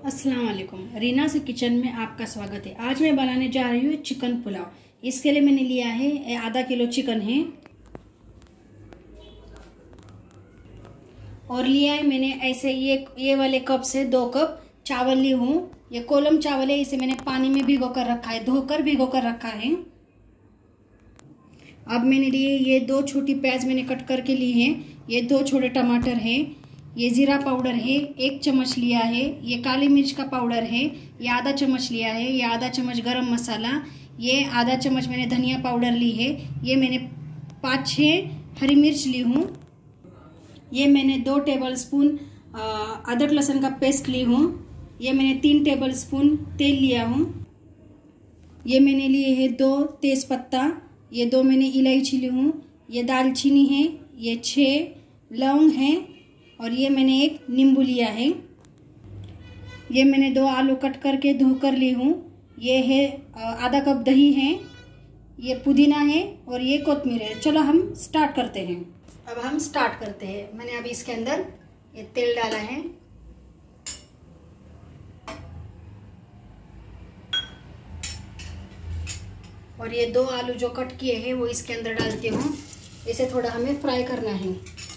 अस्सलाम वालेकुम। रीना से किचन में आपका स्वागत है। आज मैं बनाने जा रही हूँ चिकन पुलाव। इसके लिए मैंने लिया है आधा किलो चिकन है और लिया है मैंने ऐसे ये वाले कप से 2 कप चावल ली हूँ। ये कोलम चावल है, इसे मैंने पानी में भिगो कर रखा है, धोकर भिगो कर रखा है। अब मैंने लिए ये 2 छोटी प्याज मैंने कट करके ली है, ये 2 छोटे टमाटर है, ये जीरा पाउडर है 1 चम्मच लिया है, ये काली मिर्च का पाउडर है, ये आधा चम्मच लिया है, ये आधा चम्मच गरम मसाला, ये आधा चम्मच मैंने धनिया पाउडर ली है, ये मैंने 5-6 हरी मिर्च ली हूँ, ये मैंने 2 टेबलस्पून अदरक लहसुन का पेस्ट ली हूँ, ये मैंने 3 टेबलस्पून तेल लिया हूँ, ये मैंने लिए है 2 तेज पत्ता, ये 2 मैंने इलायची ली हूँ, ये दालचीनी है, ये 6 लौंग है और ये मैंने 1 नींबू लिया है। ये मैंने 2 आलू कट करके धो कर ली हूँ, ये है आधा कप दही है, ये पुदीना है और ये कोतमीर है। चलो हम स्टार्ट करते हैं। अब हम स्टार्ट करते हैं। मैंने अभी इसके अंदर ये तेल डाला है और ये 2 आलू जो कट किए हैं वो इसके अंदर डालती हूँ। इसे थोड़ा हमें फ्राई करना है।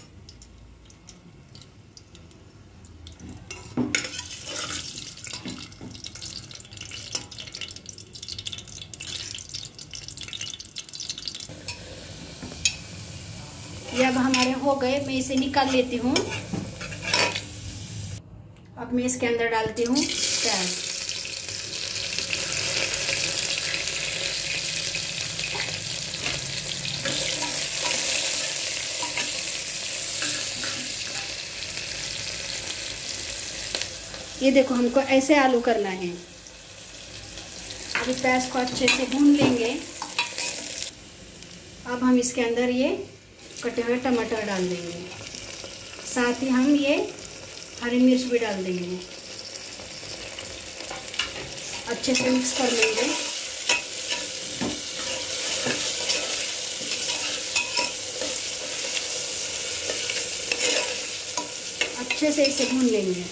ये अब हमारे हो गए, मैं इसे निकाल लेती हूँ। अब मैं इसके अंदर डालती हूँ प्याज। ये देखो, हमको ऐसे आलू करना है। अभी प्याज को अच्छे से भून लेंगे। अब हम इसके अंदर ये कटे हुए टमाटर डाल देंगे, साथ ही हम ये हरी मिर्च भी डाल देंगे। अच्छे से मिक्स कर लेंगे। अच्छे से इसे भून लेंगे।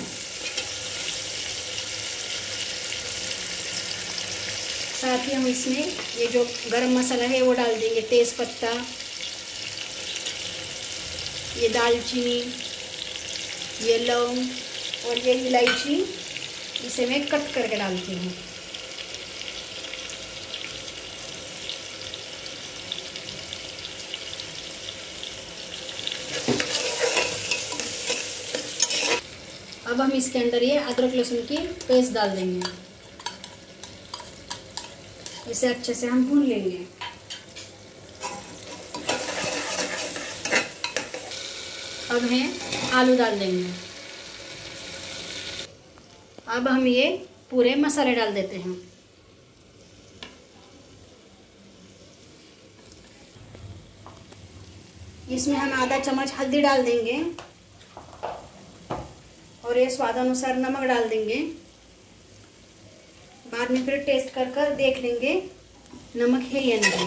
साथ ही हम इसमें ये जो गरम मसाला है वो डाल देंगे, तेज पत्ता, ये दालचीनी, ये लौंग और ये इलायची, इसे मैं कट करके डालती हूँ। अब हम इसके अंदर ये अदरक लहसुन की पेस्ट डाल देंगे। इसे अच्छे से हम भून लेंगे। अब है आलू डाल देंगे। अब हम ये पूरे मसाले डाल देते हैं। इसमें हम आधा चम्मच हल्दी डाल देंगे और ये स्वादानुसार नमक डाल देंगे। बाद में फिर टेस्ट कर देख लेंगे नमक है या नहीं।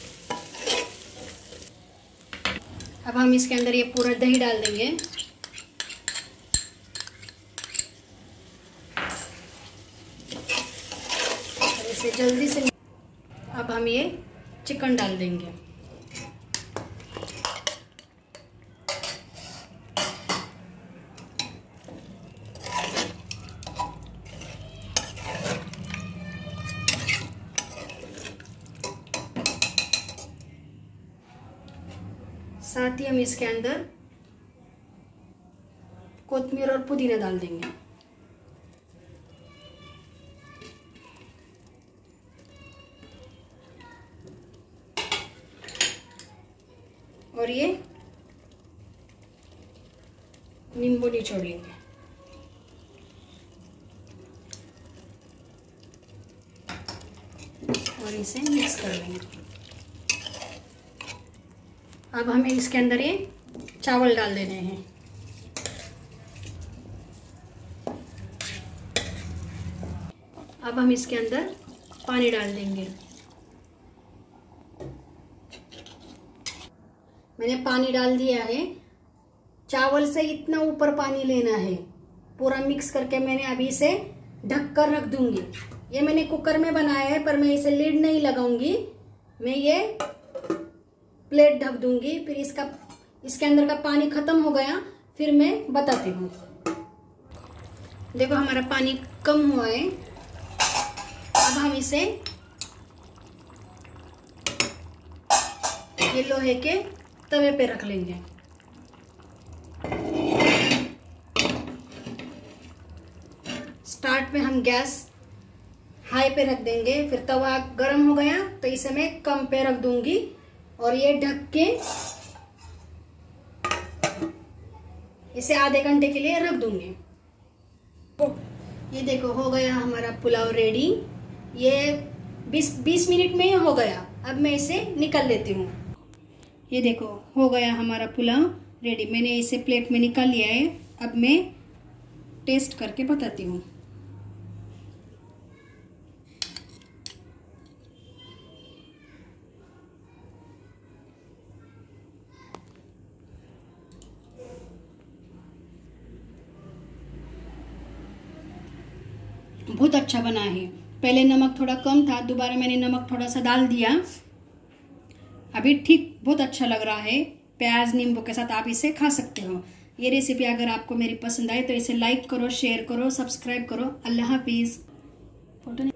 अब हम इसके अंदर ये पूरा दही डाल देंगे। और इसे जल्दी से अब हम ये चिकन डाल देंगे। साथ ही हम इसके अंदर कोतमीर और पुदीना डाल देंगे। और ये नींबू निचोड़ लेंगे। और इसे मिक्स कर लेंगे। अब हमें इसके अंदर ये चावल डाल देने हैं। अब हम इसके अंदर पानी डाल देंगे। मैंने पानी डाल दिया है। चावल से इतना ऊपर पानी लेना है, पूरा मिक्स करके मैंने अभी इसे ढक कर रख दूंगी। ये मैंने कुकर में बनाया है, पर मैं इसे लीड नहीं लगाऊंगी, मैं ये प्लेट ढक दूंगी। फिर इसके अंदर का पानी खत्म हो गया, फिर मैं बताती हूँ। देखो हमारा पानी कम हुआ है। अब हम इसे ये लोहे के तवे पे रख लेंगे। स्टार्ट में हम गैस हाई पे रख देंगे, फिर तवा गर्म हो गया तो इसे मैं कम पे रख दूंगी और ये ढक के इसे आधे घंटे के लिए रख दूंगी। ये देखो हो गया हमारा पुलाव रेडी। ये 20 मिनट में ही हो गया। अब मैं इसे निकाल लेती हूँ। ये देखो हो गया हमारा पुलाव रेडी। मैंने इसे प्लेट में निकाल लिया है। अब मैं टेस्ट करके बताती हूँ। बहुत अच्छा बना है। पहले नमक थोड़ा कम था, दोबारा मैंने नमक थोड़ा सा डाल दिया। अभी ठीक बहुत अच्छा लग रहा है। प्याज नींबू के साथ आप इसे खा सकते हो। ये रेसिपी अगर आपको मेरी पसंद आए तो इसे लाइक करो, शेयर करो, सब्सक्राइब करो। अल्लाह हाफिज़। फोटो